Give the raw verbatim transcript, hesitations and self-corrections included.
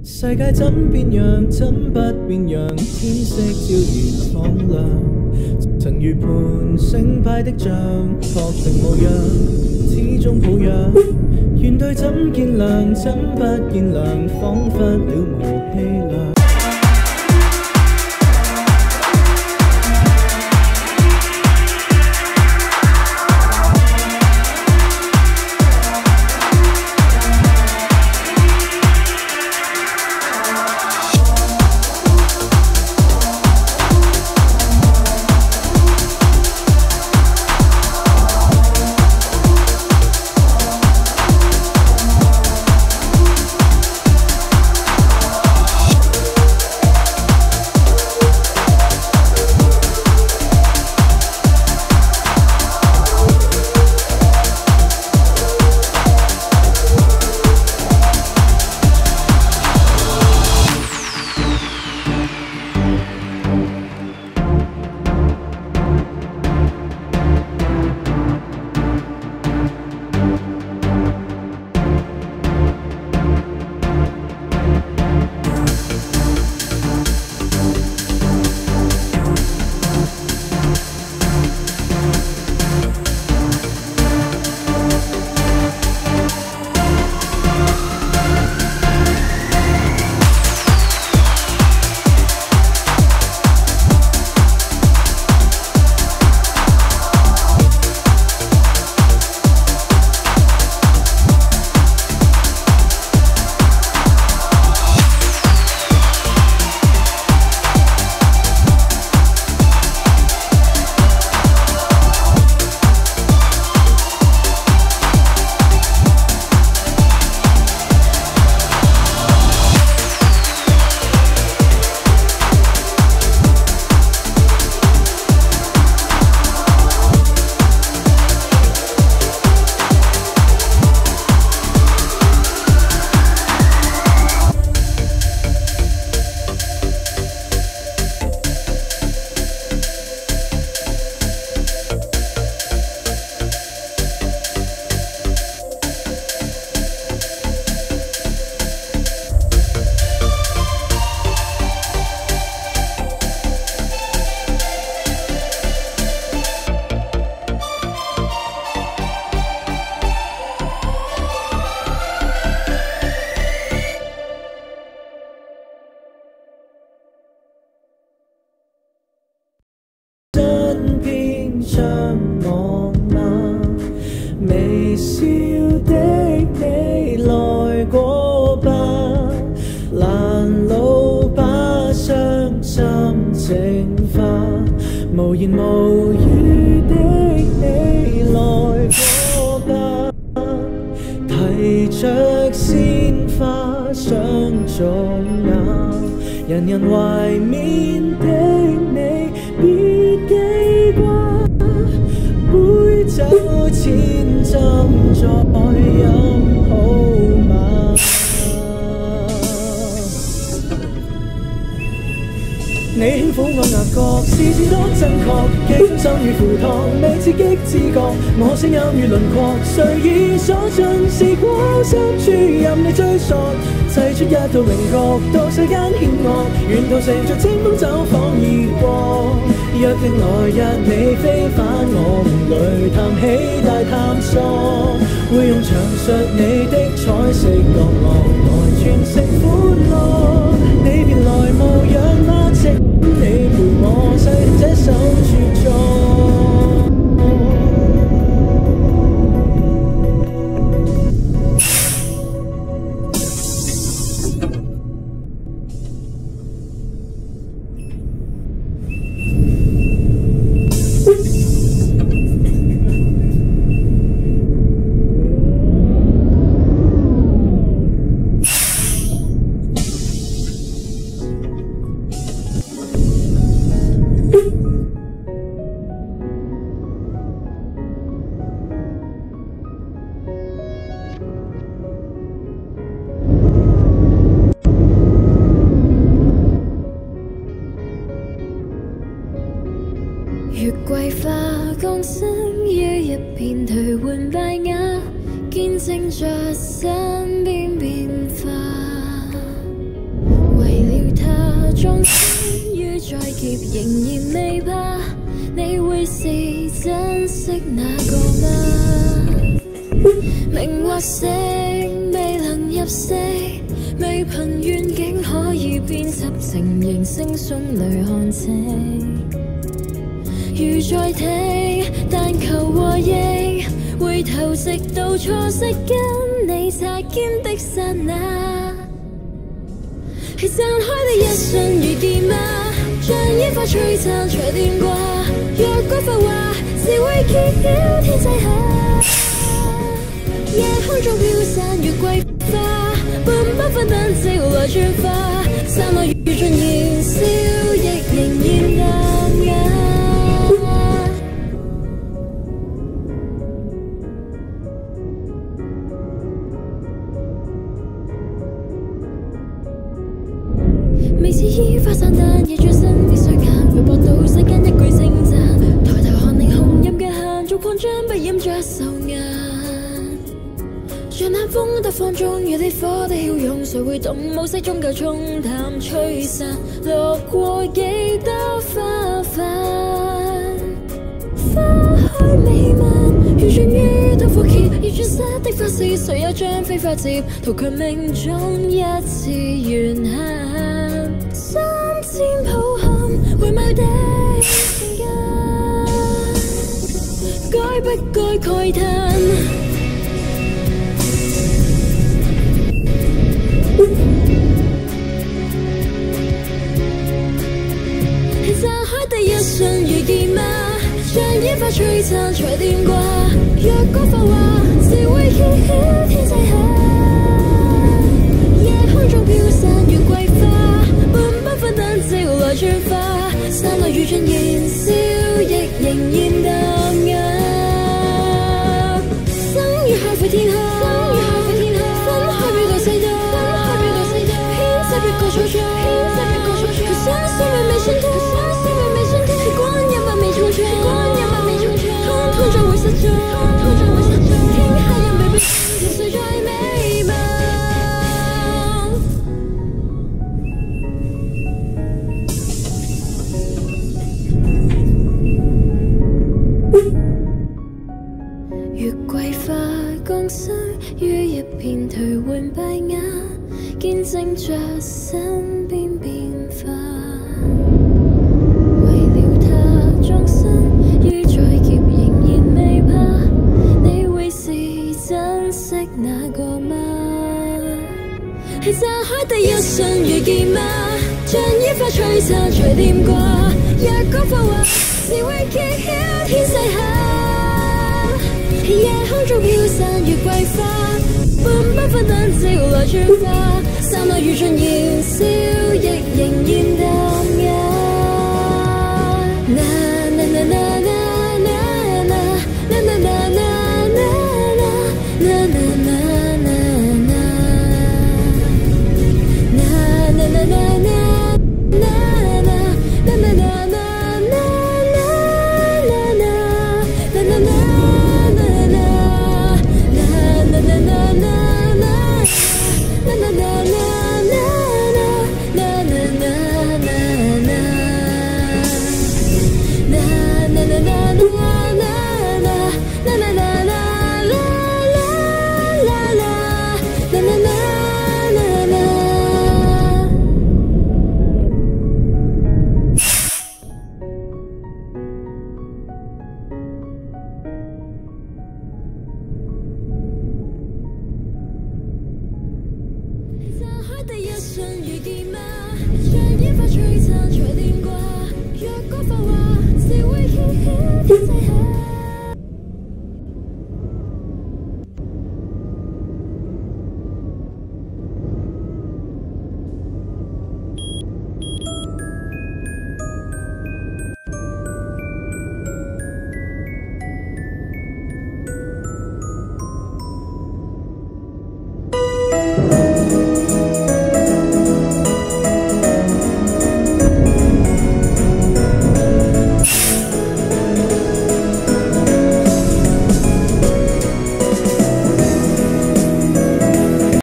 世界怎變樣，怎不變樣？天色照然敞亮，曾如盤星派的像，確定無恙，始終抱恙。原對怎見亮，怎不見亮？彷彿了無氣量。相望嗎？微笑的你來過吧，攔路把傷心淨化，無言無語的你來過吧，提着鮮花相種呀，人人懷緬的你別記掛。杯酒千斟再飲好嗎？你輕撫我額角，視線多真確，記心如赴託，未刺激知覺，我聲音如輪廓，誰已所盡時光深處任你追索，製出一套名曲，到世間險惡，沿途乘着清風走訪而過。約定來日你飛返我夢裏談起大探索，會用詳述你的彩色角落來傳承歡樂。你便來無恙嗎？請你陪我細聽這首絕作。 劫仍然未怕，你會是珍惜那個嗎？明或死未能入死，未憑願景可以編輯情形，聲送淚看清。如在聽，但求和應，回頭直到錯失跟你擦肩的剎那。是散開的一瞬如見嗎？像煙花璀璨隨電掛，若果發話，是會揭曉天際下。夜空中飄散月桂花，半繽紛燈照來轉化，散落如盡燃燒，亦仍然淡雅。未似煙花散彈，夜轉身的雙眼，會博到世間一句稱讚。抬頭看霓虹任嘅限，做擴張不掩着愁顏。像冷風得放縱，如烈火的洶湧，誰會懂暮色終究沖淡吹散，落過幾多花瓣。花開美漫，如盡於燈火歇，而轉失的花事，誰又將飛花接？圖強命中一次緣限，三千抱憾，回眸的瞬間，該不該慨嘆？散開第一瞬如見嗎？像煙花璀璨隨電掛，若果發話，是會揭曉天際下。夜空中飄散月桂花，半繽紛燈照來轉化，散落如盡燃燒，亦仍然淡雅。生於海闊天空，分開表到世道，編輯別個錯綜，佢相思永未盡頭。通常會失蹤，傾下人未必情緒再美貌。月桂花共生於一片頹垣敗瓦，見證着身邊變化。那個嗎？係散開第一瞬如見嗎？像煙花璀璨隨電掛，若果發話，是會揭曉天際下。夜空中飄散月桂花，半繽紛燈照來轉化，散落如盡燃燒，亦仍然淡雅。那那那那那那那那那那。第一瞬如見嗎？